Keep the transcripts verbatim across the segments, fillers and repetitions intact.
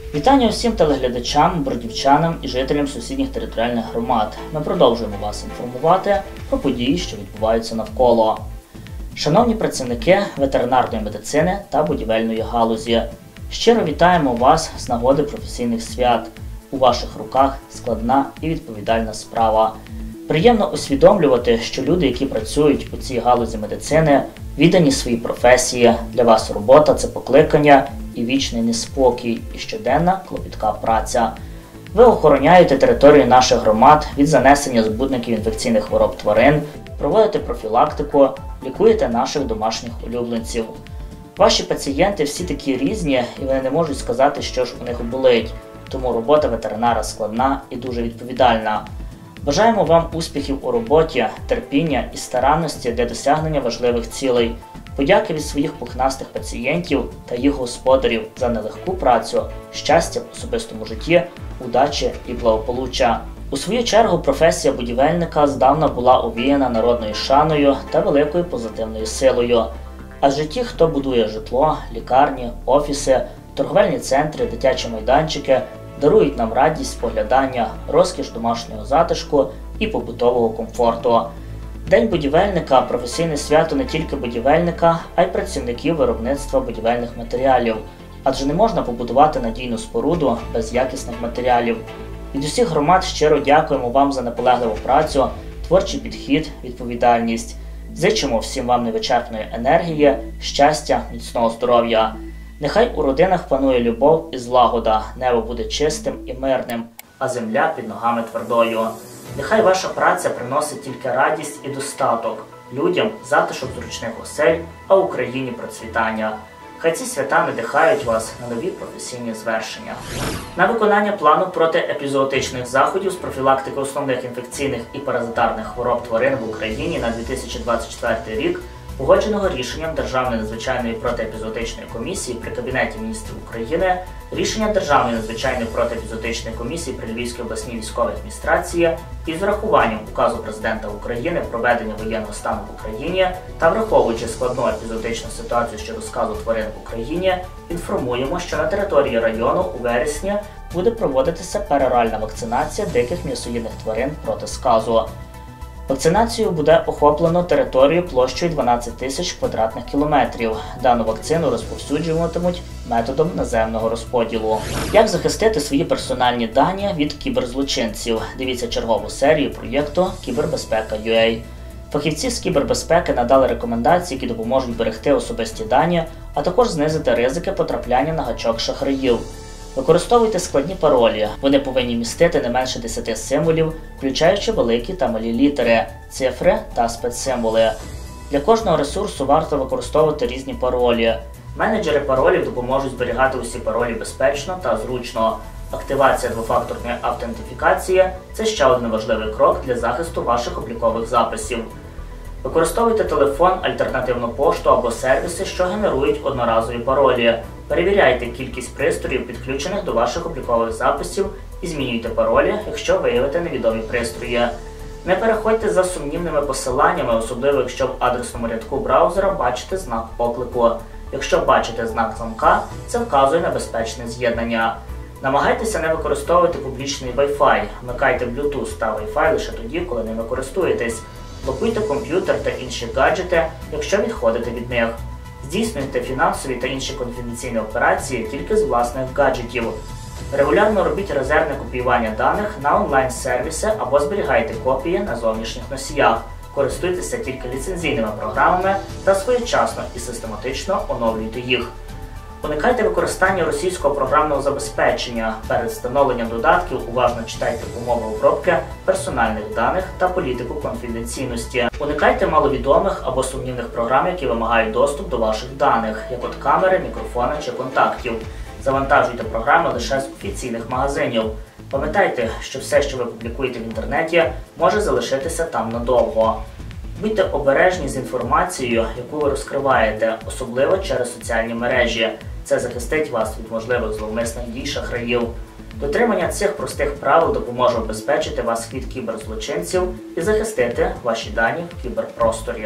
Вітання усім телеглядачам, бродівчанам і жителям сусідніх територіальних громад. Ми продовжуємо вас інформувати про події, що відбуваються навколо. Шановні працівники ветеринарної медицини та будівельної галузі, щиро вітаємо вас з нагоди професійних свят. У ваших руках складна і відповідальна справа. Приємно усвідомлювати, що люди, які працюють у цій галузі медицини, віддані своїй професії. Для вас робота – це покликання і вічний неспокій, і щоденна клопітка праця. Ви охороняєте територію наших громад від занесення збудників інфекційних хвороб тварин, проводите профілактику, лікуєте наших домашніх улюбленців. Ваші пацієнти всі такі різні, і вони не можуть сказати, що ж у них болить. Тому робота ветеринара складна і дуже відповідальна. Бажаємо вам успіхів у роботі, терпіння і старанності для досягнення важливих цілей. Подяки від своїх пухнастих пацієнтів та їх господарів за нелегку працю, щастя в особистому житті, удачі і благополуччя. У свою чергу професія будівельника здавна була овіяна народною шаною та великою позитивною силою. Адже ті, хто будує житло, лікарні, офіси, торговельні центри, дитячі майданчики, дарують нам радість споглядання, розкіш домашнього затишку і побутового комфорту. День будівельника – професійне свято не тільки будівельника, а й працівників виробництва будівельних матеріалів. Адже не можна побудувати надійну споруду без якісних матеріалів. Від усіх громад щиро дякуємо вам за наполегливу працю, творчий підхід, відповідальність. Зичимо всім вам невичерпної енергії, щастя, міцного здоров'я. Нехай у родинах панує любов і злагода, небо буде чистим і мирним, а земля під ногами твердою. Нехай ваша праця приносить тільки радість і достаток, людям затишок зручних осель, а Україні процвітання. Хай ці свята надихають вас на нові професійні звершення. На виконання плану протиепізоотичних заходів з профілактики основних інфекційних і паразитарних хвороб тварин в Україні на дві тисячі двадцять четвертий рік, погодженого рішенням Державної надзвичайної протиепізоотичної комісії при Кабінеті міністрів України, рішення Державної надзвичайної протиепізоотичної комісії при Львівській обласній військовій адміністрації із врахуванням указу Президента України про введення воєнного стану в Україні та враховуючи складну епізоотичну ситуацію щодо сказу тварин в Україні, інформуємо, що на території району у вересні буде проводитися пероральна вакцинація диких м'ясоїдних тварин проти сказу. Вакцинацією буде охоплено територію площею дванадцять тисяч квадратних кілометрів. Дану вакцину розповсюджуватимуть методом наземного розподілу. Як захистити свої персональні дані від кіберзлочинців? Дивіться чергову серію проєкту «Кібербезпека.ua». Фахівці з кібербезпеки надали рекомендації, які допоможуть берегти особисті дані, а також знизити ризики потрапляння на гачок шахраїв. Використовуйте складні паролі. Вони повинні містити не менше десяти символів, включаючи великі та малі літери, цифри та спецсимволи. Для кожного ресурсу варто використовувати різні паролі. Менеджери паролів допоможуть зберігати усі паролі безпечно та зручно. Активація двофакторної автентифікації – це ще один важливий крок для захисту ваших облікових записів. Використовуйте телефон, альтернативну пошту або сервіси, що генерують одноразові паролі. Перевіряйте кількість пристроїв, підключених до ваших облікових записів, і змінюйте паролі, якщо виявите невідомі пристрої. Не переходьте за сумнівними посиланнями, особливо якщо в адресному рядку браузера бачите знак оклику. Якщо бачите знак замка, це вказує на безпечне з'єднання. Намагайтеся не використовувати публічний Wi-Fi. Вмикайте Bluetooth та Wi-Fi лише тоді, коли ними користуєтесь. Блокуйте комп'ютер та інші гаджети, якщо відходите від них. Здійснюйте фінансові та інші конфіденційні операції тільки з власних гаджетів. Регулярно робіть резервне копіювання даних на онлайн-сервіси або зберігайте копії на зовнішніх носіях. Користуйтеся тільки ліцензійними програмами та своєчасно і систематично оновлюйте їх. Уникайте використання російського програмного забезпечення. Перед встановленням додатків уважно читайте умови обробки персональних даних та політику конфіденційності. Уникайте маловідомих або сумнівних програм, які вимагають доступ до ваших даних, як от камери, мікрофони чи контактів. Завантажуйте програми лише з офіційних магазинів. Пам'ятайте, що все, що ви публікуєте в інтернеті, може залишитися там надовго. Будьте обережні з інформацією, яку ви розкриваєте, особливо через соціальні мережі. Це захистить вас від можливих зловмисних дій шахраїв. Дотримання цих простих правил допоможе обезпечити вас від кіберзлочинців і захистити ваші дані в кіберпросторі.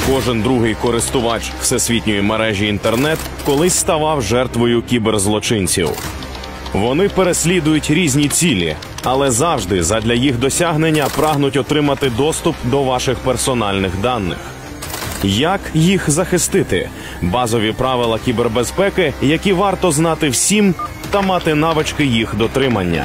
Кожен другий користувач всесвітньої мережі інтернет колись ставав жертвою кіберзлочинців. Вони переслідують різні цілі, але завжди задля їх досягнення прагнуть отримати доступ до ваших персональних даних. Як їх захистити? Базові правила кібербезпеки, які варто знати всім та мати навички їх дотримання.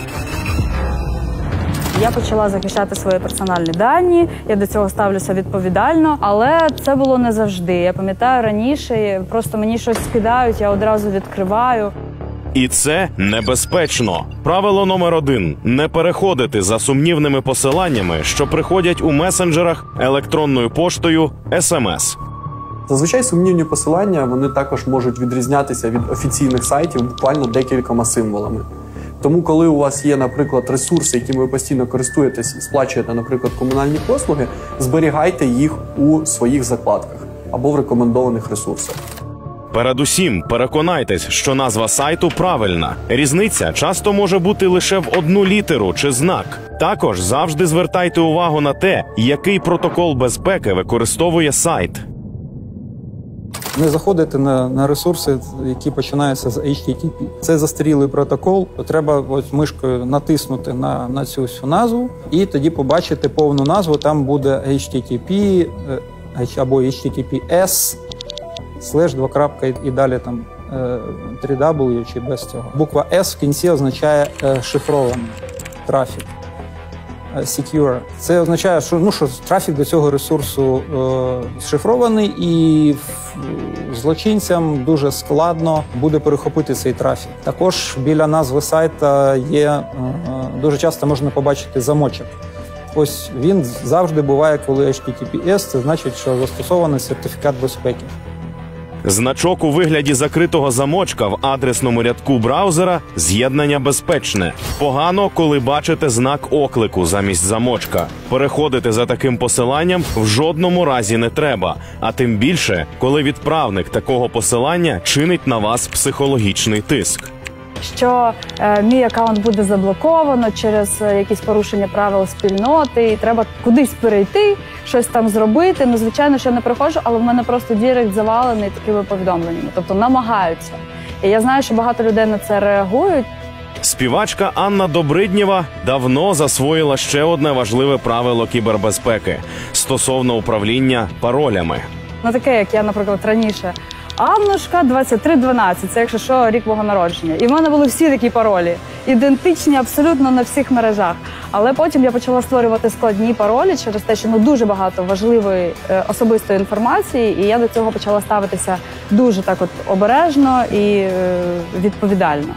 Я почала захищати свої персональні дані, я до цього ставлюся відповідально, але це було не завжди. Я пам'ятаю раніше, просто мені щось скидають, я одразу відкриваю. І це небезпечно. Правило номер один – не переходити за сумнівними посиланнями, що приходять у месенджерах, електронною поштою, ес ем ес. Зазвичай сумнівні посилання, вони також можуть відрізнятися від офіційних сайтів буквально декількома символами. Тому, коли у вас є, наприклад, ресурси, якими ви постійно користуєтесь і сплачуєте, наприклад, комунальні послуги, зберігайте їх у своїх закладках або в рекомендованих ресурсах. Передусім, переконайтесь, що назва сайту правильна. Різниця часто може бути лише в одну літеру чи знак. Також завжди звертайте увагу на те, який протокол безпеки використовує сайт. Не заходити на, на ресурси, які починаються з ейч ті ті пі. Це застарілий протокол, треба ось мишкою натиснути на, на цю всю назву і тоді побачити повну назву, там буде ейч ті ті пі або ейч ті ті пі ес, слеш, два крапка і далі там три дабл ю чи без цього. Буква S в кінці означає шифрований трафік. Secure. Це означає, що, ну, що трафік до цього ресурсу е, шифрований, і злочинцям дуже складно буде перехопити цей трафік. Також біля назви сайта є, е, дуже часто можна побачити замочок. Ось він завжди буває, коли ейч ті ті пі ес, це значить, що застосований сертифікат безпеки. Значок у вигляді закритого замочка в адресному рядку браузера – з'єднання безпечне. Погано, коли бачите знак оклику замість замочка. Переходити за таким посиланням в жодному разі не треба, а тим більше, коли відправник такого посилання чинить на вас психологічний тиск. Що е, мій аккаунт буде заблоковано через е, якісь порушення правил спільноти, і треба кудись перейти, щось там зробити. Ну, звичайно, що я не приходжу, але в мене просто дірект завалений такими повідомленнями, тобто намагаються. І я знаю, що багато людей на це реагують. Співачка Анна Добриднєва давно засвоїла ще одне важливе правило кібербезпеки – стосовно управління паролями. Ну, таке, як я, наприклад, раніше. Аннушка двадцять три дванадцять, це якщо що, рік мого народження. І в мене були всі такі паролі, ідентичні абсолютно на всіх мережах. Але потім я почала створювати складні паролі через те, що ну, дуже багато важливої е, особистої інформації, і я до цього почала ставитися дуже так от обережно і е, відповідально.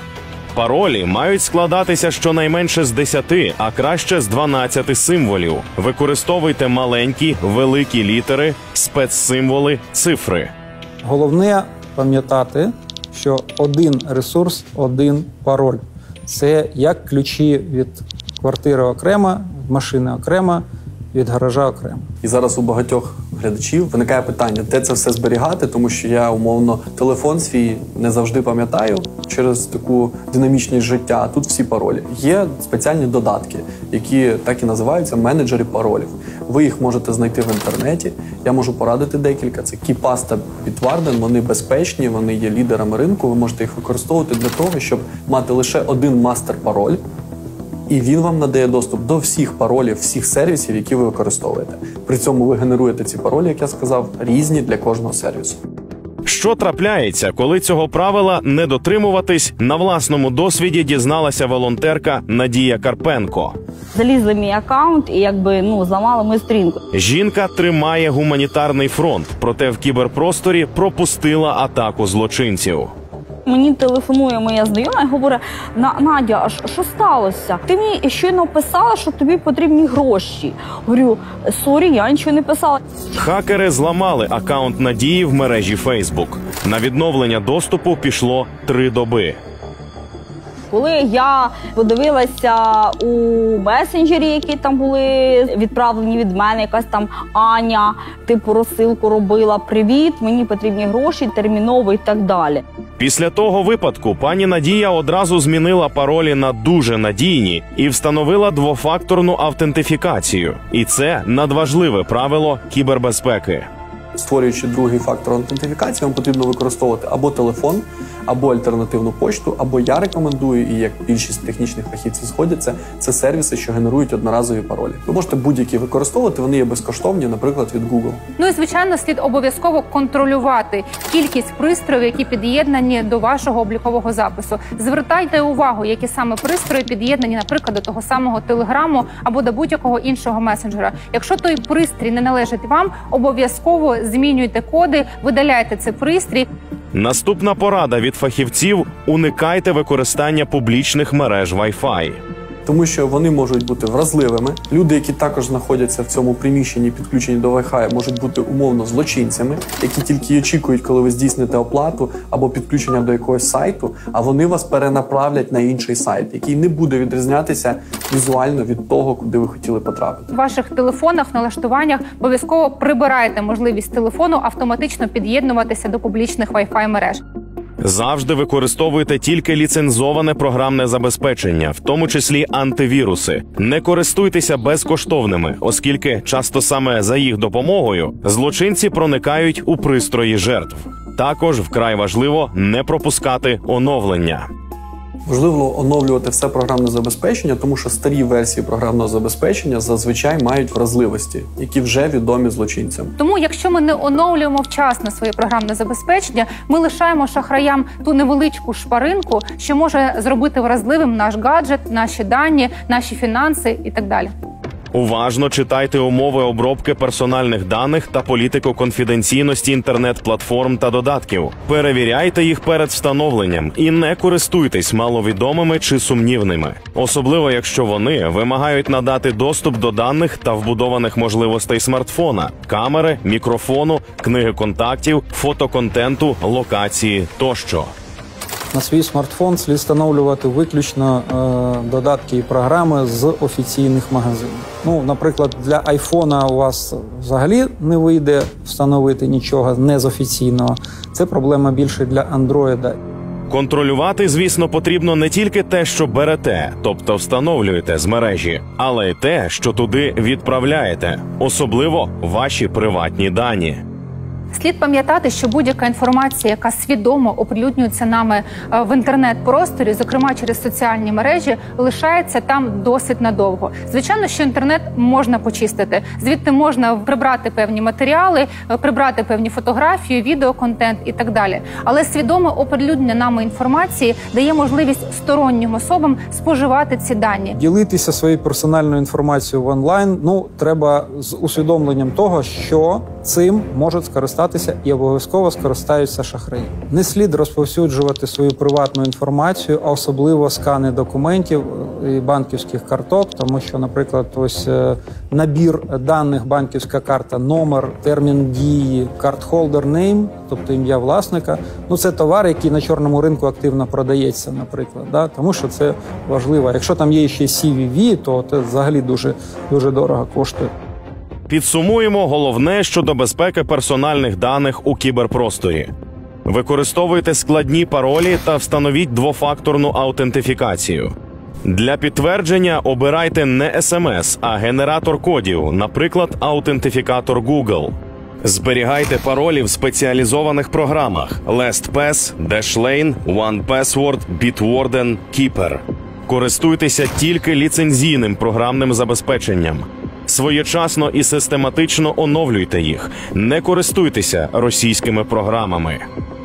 Паролі мають складатися щонайменше з десяти, а краще з дванадцяти символів. Використовуйте маленькі, великі літери, спецсимволи, цифри. Головне пам'ятати, що один ресурс – один пароль. Це як ключі від квартири окремо, від машини окремо, від гаража окремо. І зараз у багатьох глядачів виникає питання, де це все зберігати, тому що я, умовно, телефон свій не завжди пам'ятаю через таку динамічність життя, а тут всі паролі. Є спеціальні додатки, які так і називаються менеджери паролів. Ви їх можете знайти в інтернеті, я можу порадити декілька. Це KeePass та Bitwarden, вони безпечні, вони є лідерами ринку, ви можете їх використовувати для того, щоб мати лише один мастер-пароль, і він вам надає доступ до всіх паролів, всіх сервісів, які ви використовуєте. При цьому ви генеруєте ці паролі, як я сказав, різні для кожного сервісу. Що трапляється, коли цього правила не дотримуватись, на власному досвіді дізналася волонтерка Надія Карпенко. Залізли в мій аккаунт і якби ну зламали мою сторінку. Жінка тримає гуманітарний фронт, проте в кіберпросторі пропустила атаку злочинців. Мені телефонує моя знайома і говорить: Надя, а що сталося? Ти мені щойно писала, що тобі потрібні гроші. Говорю, сорі, я нічого не писала. Хакери зламали акаунт Надії в мережі Facebook. На відновлення доступу пішло три доби. Коли я подивилася у месенджері, які там були відправлені від мене, якась там Аня, типу розсилку робила, привіт, мені потрібні гроші, терміново і так далі. Після того випадку пані Надія одразу змінила паролі на дуже надійні і встановила двофакторну автентифікацію. І це надважливе правило кібербезпеки. Створюючи другий фактор аутентифікації, вам потрібно використовувати або телефон, або альтернативну почту, або я рекомендую, і як більшість технічних фахівців згодяться, це сервіси, що генерують одноразові паролі. Ви можете будь-які використовувати, вони є безкоштовні, наприклад, від Google. Ну і, звичайно, слід обов'язково контролювати кількість пристроїв, які під'єднані до вашого облікового запису. Звертайте увагу, які саме пристрої під'єднані, наприклад, до того самого Телеграму або до будь-якого іншого месенджера. Якщо той пристрій не належить вам, обов'язково змінюйте коди, видаляйте цей пристрій. Наступна порада від фахівців – уникайте використання публічних мереж Wi-Fi. Тому що вони можуть бути вразливими. Люди, які також знаходяться в цьому приміщенні, підключені до Wi-Fi, можуть бути умовно злочинцями, які тільки очікують, коли ви здійсните оплату або підключення до якогось сайту, а вони вас перенаправлять на інший сайт, який не буде відрізнятися візуально від того, куди ви хотіли потрапити. В ваших телефонах, налаштуваннях обов'язково прибирайте можливість телефону автоматично під'єднуватися до публічних Wi-Fi мереж. Завжди використовуйте тільки ліцензоване програмне забезпечення, в тому числі антивіруси. Не користуйтеся безкоштовними, оскільки часто саме за їх допомогою злочинці проникають у пристрої жертв. Також вкрай важливо не пропускати оновлення. Важливо оновлювати все програмне забезпечення, тому що старі версії програмного забезпечення зазвичай мають вразливості, які вже відомі злочинцям. Тому, якщо ми не оновлюємо вчасно своє програмне забезпечення, ми лишаємо шахраям ту невеличку шпаринку, що може зробити вразливим наш гаджет, наші дані, наші фінанси і так далі. Уважно читайте умови обробки персональних даних та політику конфіденційності інтернет-платформ та додатків. Перевіряйте їх перед встановленням і не користуйтесь маловідомими чи сумнівними. Особливо, якщо вони вимагають надати доступ до даних та вбудованих можливостей смартфона, камери, мікрофону, книги контактів, фотоконтенту, локації тощо. На свій смартфон слід встановлювати виключно е, додатки і програми з офіційних магазинів. Ну, наприклад, для айфона у вас взагалі не вийде встановити нічого не з офіційного. Це проблема більше для андроїда. Контролювати, звісно, потрібно не тільки те, що берете, тобто встановлюєте з мережі, але й те, що туди відправляєте, особливо ваші приватні дані. Слід пам'ятати, що будь-яка інформація, яка свідомо оприлюднюється нами в інтернет-просторі, зокрема через соціальні мережі, лишається там досить надовго. Звичайно, що інтернет можна почистити. Звідти можна прибрати певні матеріали, прибрати певні фотографії, відеоконтент і так далі. Але свідоме оприлюднення нами інформації дає можливість стороннім особам споживати ці дані. Ділитися своєю персональною інформацією в онлайн, ну, треба з усвідомленням того, що цим можуть скористатися і обов'язково скористаються шахраї. Не слід розповсюджувати свою приватну інформацію, а особливо скани документів і банківських карток, тому що, наприклад, ось набір даних, банківська карта, номер, термін дії, cardholder name, тобто ім'я власника, ну це товар, який на чорному ринку активно продається, наприклад, да? Тому що це важливо. Якщо там є ще сі ві ві, то це взагалі дуже, дуже дорого коштує. Підсумуємо головне щодо безпеки персональних даних у кіберпросторі. Використовуйте складні паролі та встановіть двофакторну аутентифікацію. Для підтвердження обирайте не ес ем ес, а генератор кодів, наприклад, аутентифікатор Google. Зберігайте паролі в спеціалізованих програмах LastPass, Dashlane, OnePassword, Bitwarden, Keeper. Користуйтеся тільки ліцензійним програмним забезпеченням. Своєчасно і систематично оновлюйте їх. Не користуйтеся російськими програмами.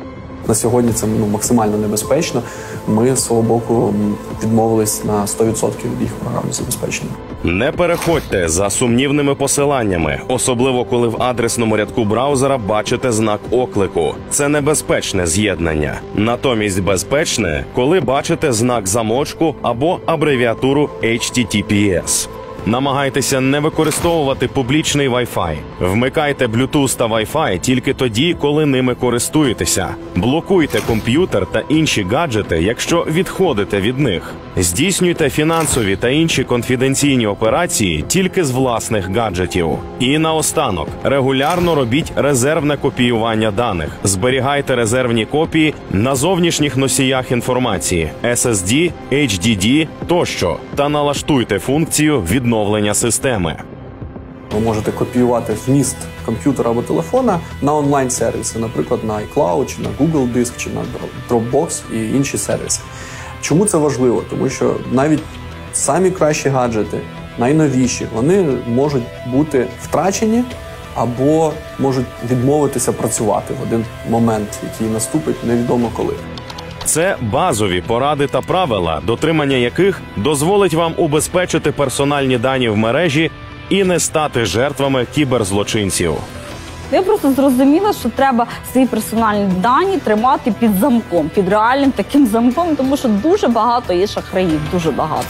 На сьогодні це ну, максимально небезпечно. Ми з свого боку відмовились на сто відсотків від їх програмного забезпечення. Не переходьте за сумнівними посиланнями, особливо коли в адресному рядку браузера бачите знак оклику. Це небезпечне з'єднання. Натомість безпечне, коли бачите знак замочку або абревіатуру ейч ті ті пі ес. Намагайтеся не використовувати публічний Wi-Fi. Вмикайте Bluetooth та Wi-Fi тільки тоді, коли ними користуєтеся. Блокуйте комп'ютер та інші гаджети, якщо відходите від них. Здійснюйте фінансові та інші конфіденційні операції тільки з власних гаджетів. І наостанок, регулярно робіть резервне копіювання даних. Зберігайте резервні копії на зовнішніх носіях інформації – ес ес ді, ейч ді ді тощо, та налаштуйте функцію відновлення системи. Ви можете копіювати вміст комп'ютера або телефона на онлайн-сервіси, наприклад, на iCloud, чи на Google Диск, чи на Dropbox і інші сервіси. Чому це важливо? Тому що навіть самі кращі гаджети, найновіші, вони можуть бути втрачені або можуть відмовитися працювати в один момент, який наступить невідомо коли. Це базові поради та правила, дотримання яких дозволить вам убезпечити персональні дані в мережі і не стати жертвами кіберзлочинців. Я просто зрозуміла, що треба свої персональні дані тримати під замком, під реальним таким замком, тому що дуже багато є шахраїв, дуже багато.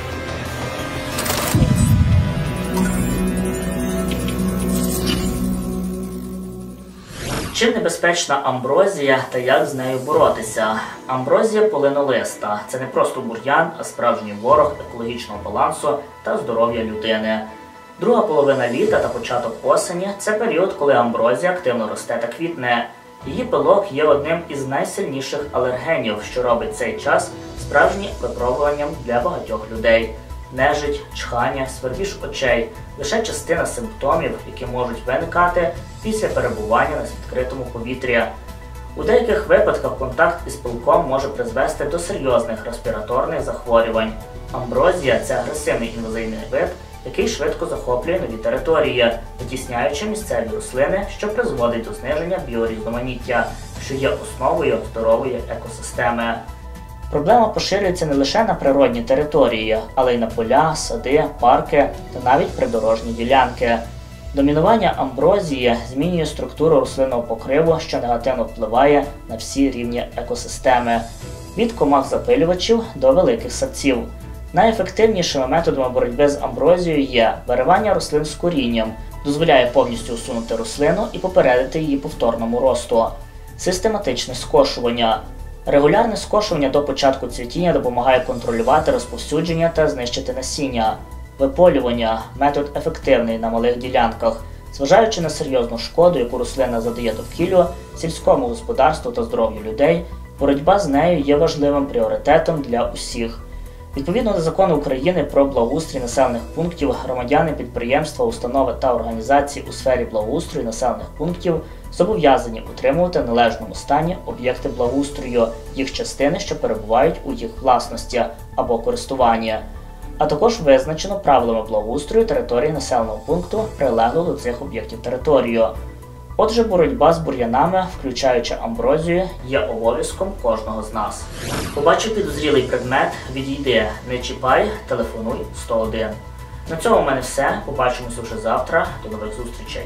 Чим небезпечна амброзія та як з нею боротися? Амброзія полинолиста – це не просто бур'ян, а справжній ворог екологічного балансу та здоров'я людини. Друга половина літа та початок осені – це період, коли амброзія активно росте та квітне. Її пилок є одним із найсильніших алергенів, що робить цей час справжнім випробуванням для багатьох людей. Нежить, чхання, свербіж очей – лише частина симптомів, які можуть виникати після перебування на відкритому повітрі. У деяких випадках контакт із пилком може призвести до серйозних респіраторних захворювань. Амброзія – це агресивний інвазивний вид, який швидко захоплює нові території, витісняючи місцеві рослини, що призводить до зниження біорізноманіття, що є основою здорової екосистеми. Проблема поширюється не лише на природні території, але й на поля, сади, парки та навіть придорожні ділянки. Домінування амброзії змінює структуру рослинного покриву, що негативно впливає на всі рівні екосистеми – від комах-запилювачів до великих садців. Найефективнішими методами боротьби з амброзією є виривання рослин з корінням, дозволяє повністю усунути рослину і попередити її повторному росту. Систематичне скошування. Регулярне скошування до початку цвітіння допомагає контролювати розповсюдження та знищити насіння. Виполювання – метод ефективний на малих ділянках. Зважаючи на серйозну шкоду, яку рослина задає довкіллю, сільському господарству та здоров'ю людей, боротьба з нею є важливим пріоритетом для усіх. Відповідно до Закону України про благоустрій населених пунктів, громадяни, підприємства, установи та організації у сфері благоустрою населених пунктів зобов'язані утримувати в належному стані об'єкти благоустрою, їх частини, що перебувають у їх власності або користуванні, а також визначено правилами благоустрою території населеного пункту, прилеглу до цих об'єктів територію. Отже, боротьба з бур'янами, включаючи амброзію, є обов'язком кожного з нас. Побачив підозрілий предмет – відійди, не чіпай, телефонуй сто один. На цьому в мене все. Побачимося вже завтра. До нових зустрічей.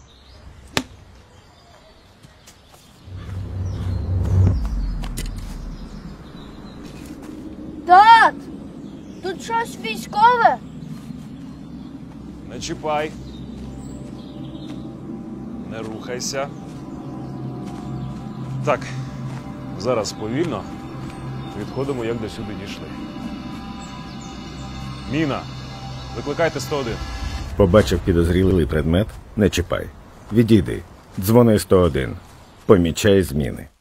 Тат! Тут щось військове? Не чіпай. Не рухайся. Так, зараз повільно відходимо, як до сюди дійшли. Міна, викликайте сто один. Побачив підозрілий предмет, не чіпай. Відійди. Дзвони сто один. Помічай зміни.